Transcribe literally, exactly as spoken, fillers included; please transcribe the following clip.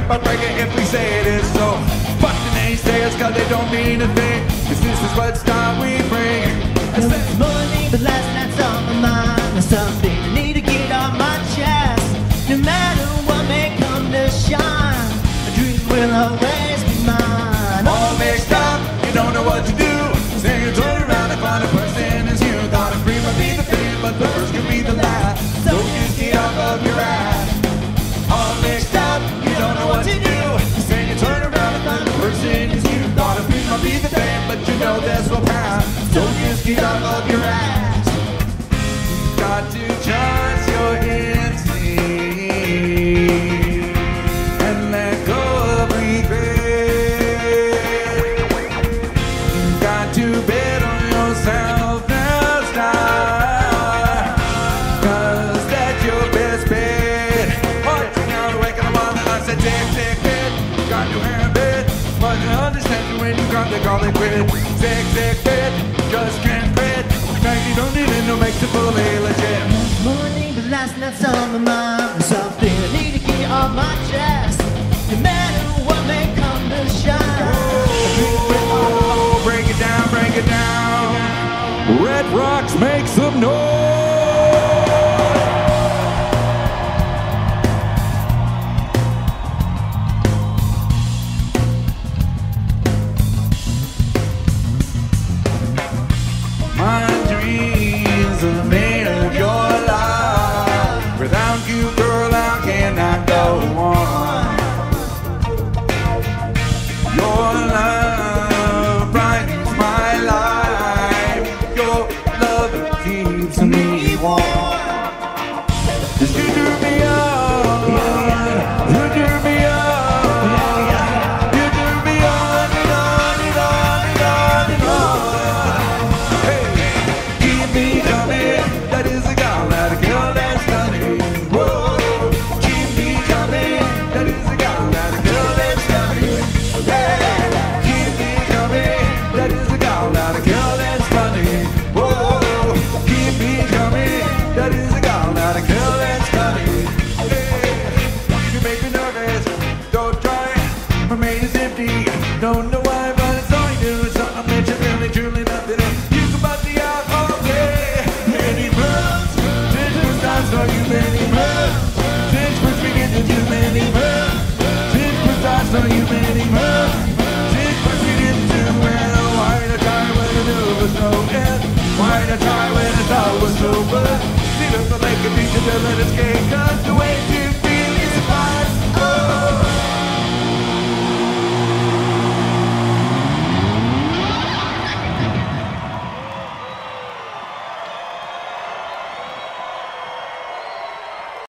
but break it if we say it is so. Fuck the naysayers, cause they don't mean a thing, cause this is what style we bring. I said, this morning, but last night's on my mind. There's something I need to get on my chest. No matter what may come to shine, a dream will always be mine. All mixed up, you don't know what to do. Say you turn around and find a person is you. Thought a free might be the thing, but the first could be the last. So just get off of your ass. All mixed up, you don't know what to do. Say you turn around and find a person is you. Thought a free might be the thing, but you know this will pass. So just get off of your ass. You got to trust your instincts and let go of regret. You got to bet on yourself now, stop, cause that's your best bet. Alright, now I'm waking up on the I said take, take, bet. Got your habit, but you understand when you got to call it quit. Take, take, bet, just can't quit. You don't need it to make it fully legit. This morning, but last night's on my mind. There's something I need to get off my chest. No matter what may come to shine. Oh, break it down, break it down. Red Rocks, make some noise. My dreams are made of your love. Without you, girl, how can I go on? Your love brightens my life. Your love keeps me warm. Just you turn me on. You turn me on. You turn me on and on and on and on and on. Keep me coming, that is a girl, that a girl that's stunning. Whoa, keep me coming, that is a girl, that a girl that's stunning. Yeah, keep me coming, that is a girl, that a girl that's stunning. Whoa, keep me coming, that is a girl, that a girl that's stunning. Yeah, you make me nervous, don't try, my brain is empty, don't know why, but it's all you do, it's something that you really truly nothing in. You can butt the out all day. Many months, since we start, saw you many months. Since first we get to do many months. Since we start, saw you many months. Since first we get to well, why to try when the new was no end? Why to try when it's all was over? See the lake of beach and the escape.